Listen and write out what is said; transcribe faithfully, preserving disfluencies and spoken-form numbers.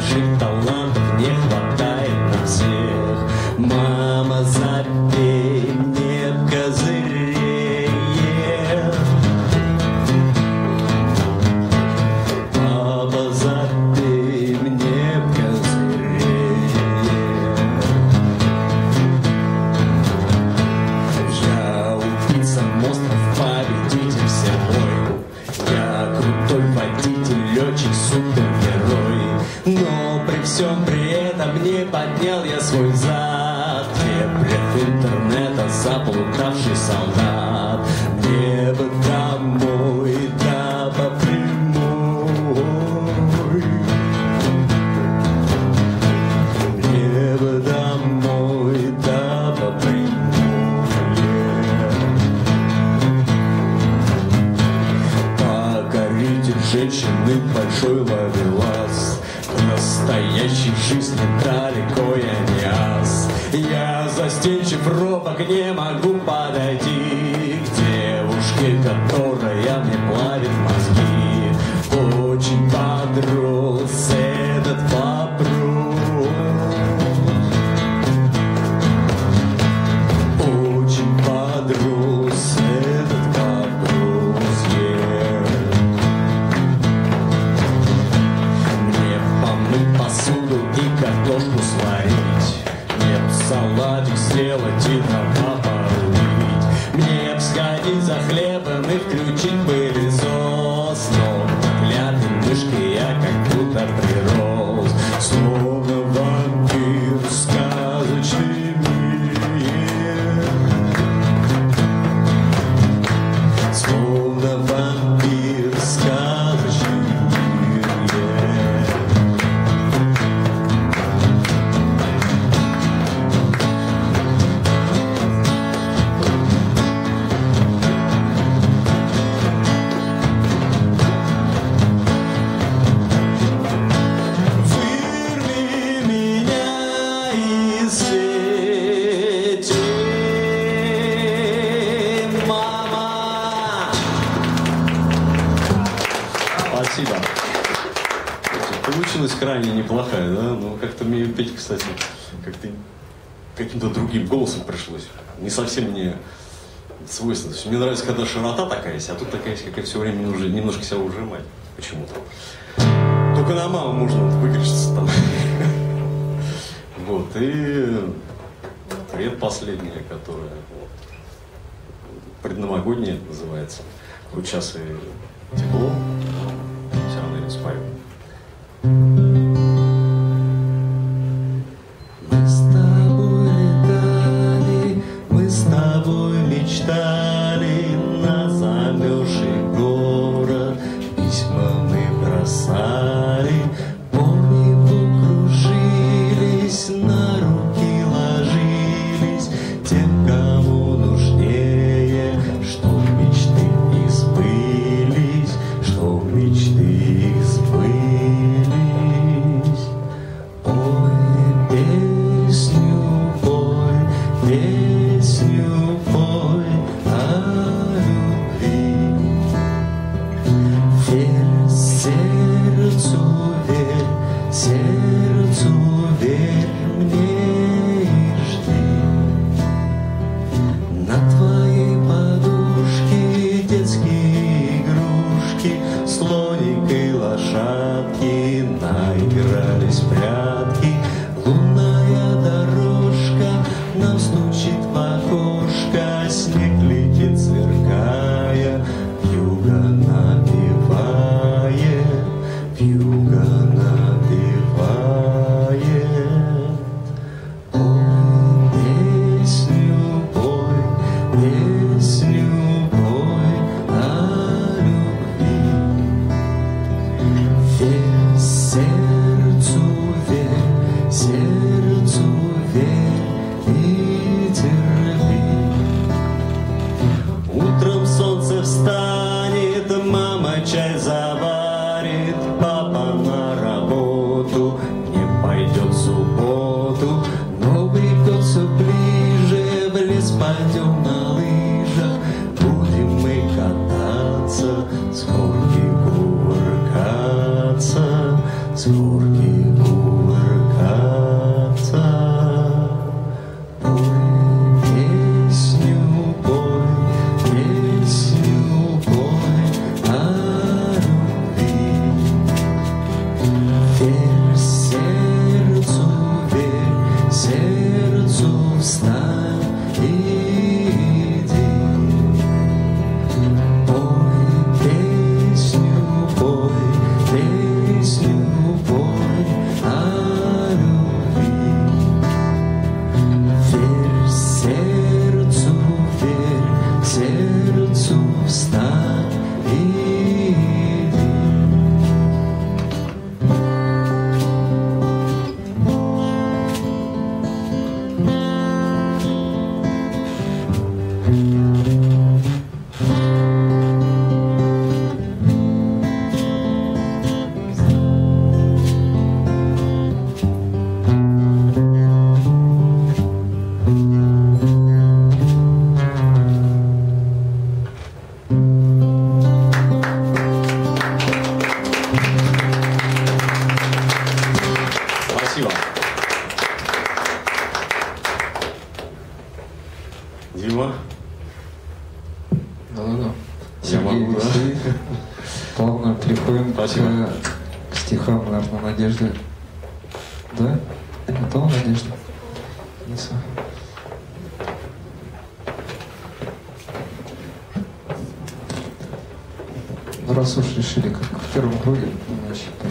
больших талантов не хватает на всех. Мама, запей мне в козырее. Папа, запей мне в козырее. Я убийца монстров, победитель всего. Я крутой водитель, летчик, супергерой. Но при всем при этом не поднял я свой зад. Препрет интернета, заплутавший солдат. Мне бы домой, да по прямой. Мне бы домой, да по прямой. Покоритель женщины, большой ловелас. В настоящей жизни далеко я не ас. Я застенчив, робок, не могу подойти к девушке, которая мне плавит мозги. Очень подрос этот вопрос. Очень подрос этот вопрос, yeah. Мне помыть посуду и картошку сварить. Мне б салатик сделать и дрова порубить. Мне б сходить за хлебом и включить пылесос. Но к клятой мышке я как будто прирос. Словно вампир в сказочный мир. Словно вампир в сказочный мир, yeah. Вырви меня из сети, мама. Спасибо. Получилась крайне неплохая, да? Ну, как-то мне петь, кстати, как-то каким-то другим голосом пришлось. Не совсем мне свойственно. То есть мне нравится, когда широта такая есть, а тут такая есть, как я все время нужно немножко себя ужимать почему-то. Только на маму можно выключиться там. Вот, и предпоследняя, которая вот, предновогодняя называется. Вот сейчас и тепло, все равно я спаю. Мы с тобой летали, мы с тобой мечтали на замерзший город, письма мы бросали, помню, кружились, на руки ложились тем, кому нужнее, чтоб мечты не сбылись, чтоб мечты их сбылись. Ой, песню пой, песню пой о любви. Верь сердцу, верь, сердцу верь мне и жди. На твоей подушке детские игрушки, слоник и лошадки наигрались в прятки. Лунная дорожка нам стучит в окошко, снег летит сверкая, вьюга напевает, вьюга напевает. Ой, песню пой, песню пой о любви. Верь сердцу, верь, сердцу верь и терпи. Утром солнце встанет, мама чай заварит, папа на работу не пойдет в субботу. Новый год все ближе, в лес пойдем на лыжах, будем мы кататься, с горки кувыркаться, с горки кувыркаться. Спасибо. Дима? Да-да-да. Я Сергей могу, да? Алексеев. Плавно переходим к, Спасибо. к стихам, наверное, Надежды. Да? Готова, Надежда? Ниса. Ну, раз уж решили, как в первом круге, значит,